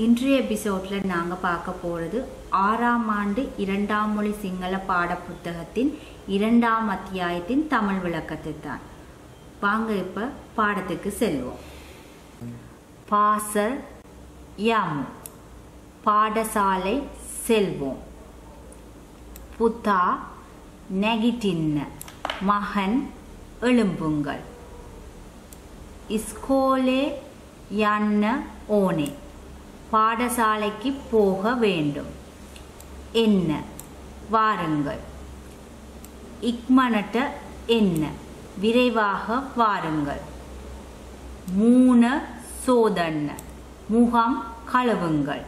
இன்றைய எபிசோடில் நாங்கள் பார்க்க போகிறது 6ஆம் ஆண்டு 2ஆம் மொழி சிங்கள பாடப்புத்தகத்தின் 2ஆம் அத்தியாயத்தின் தமிழ் விளக்கத்தை தான். வாங்க இப்போ பாடத்துக்கு செல்வோம். பாசல் யாமு, பாடசாலை செல்வோம். புத்தா நெகிட்டின்ன, மகன் எழும்புங்கள். இஸ்கோலே யன்ன ஓனே, பாடசாலைக்கு போக வேண்டும். என்ன, வாருங்கள். இக்மனட்ட என்ன, விரைவாக வாருங்கள். மூன சோதன்ன, முகம் கழுவுங்கள்.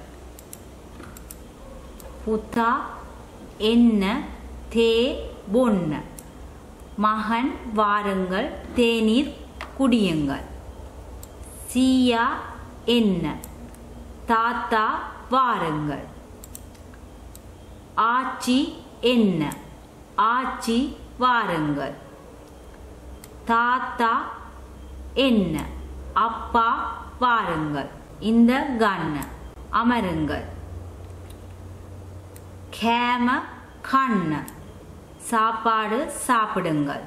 புத்தா என்ன தே பொன்ன, மகன் வாருங்கள் தேநீர் குடியுங்கள். சீயா என்ன, தாத்தா வாருங்கள். ஆச்சி என்ன, ஆச்சி வாருங்கள். தாத்தா என்ன, அப்பா வாருங்கள். இந்த கண்ண அமருங்கள். கேம கண்ண, சாப்பாடு சாப்பிடுங்கள்.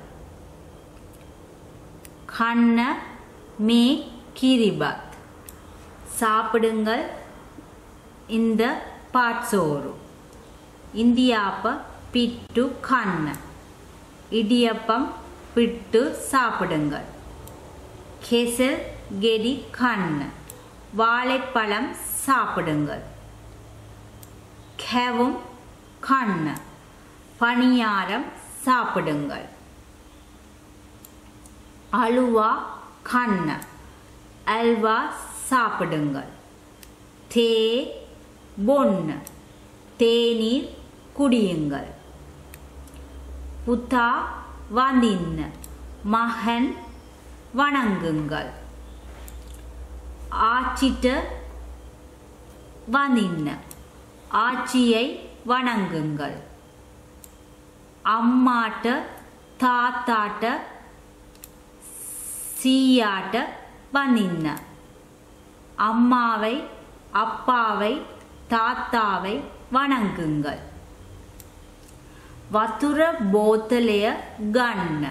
கண்ண மே கிரிபத், சாப்பிடுங்கள் இந்த பாட்சோறு. இந்தியாப்ப பிட்டு கண்ண, இடியப்பம் பிட்டு சாப்பிடுங்கள். கெசல் கெடி கண்ண, வாழைப்பழம் சாப்பிடுங்கள். கெவும் கண்ண, பணியாரம் சாப்பிடுங்கள். அலுவா கண்ண, அல்வா சாப்பிடுங்கள். தே பொன்ன, தேநீர் குடியுங்கள். புத்தா வந்தின்ன, மகன் வணங்குங்கள். ஆச்சிட்ட வந்தின்ன, ஆச்சியை வணங்குங்கள். அம்மாட்ட தாத்தாட்ட சீயாட்ட வந்தின்ன, அம்மாவை அப்பாவை தாத்தாவை வணங்குங்கள். வத்துர போத்தலைய கண்ண,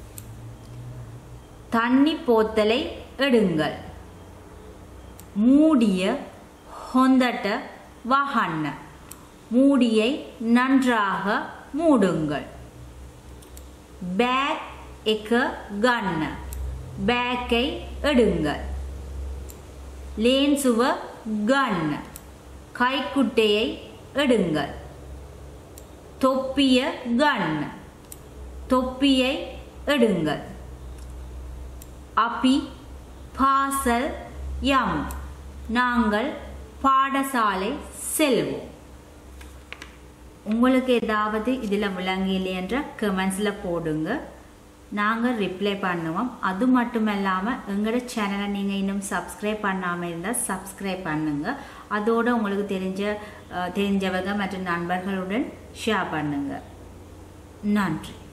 தண்ணி போத்தலை எடுங்கள். மூடிய ஹொந்தட்ட வஹண்ண, மூடியை நன்றாக மூடுங்கள். பேக் எக்க கண்ண, பேக்கை எடுங்கள். லேன்சுவ கண்ண, கைக்குட்டையை எடுங்கள். தொப்பிய கண்ண, தொப்பியை எடுங்கள். அப்பி பாசல் யம், நாங்கள் பாடசாலை செல்வோம். உங்களுக்கு ஏதாவது இதில் விளங்கலை என்ற கமெண்ட்ஸில் போடுங்க, நாங்கள் ரிப்ளை பண்ணுவோம். அது மட்டும் இல்லாமல் எங்களோட சேனலை நீங்கள் இன்னும் சப்ஸ்கிரைப் பண்ணாமல் இருந்தால் சப்ஸ்கிரைப் பண்ணுங்கள். அதோடு உங்களுக்கு தெரிஞ்சவங்க மற்றும் நண்பர்களுடன் ஷேர் பண்ணுங்கள். நன்றி.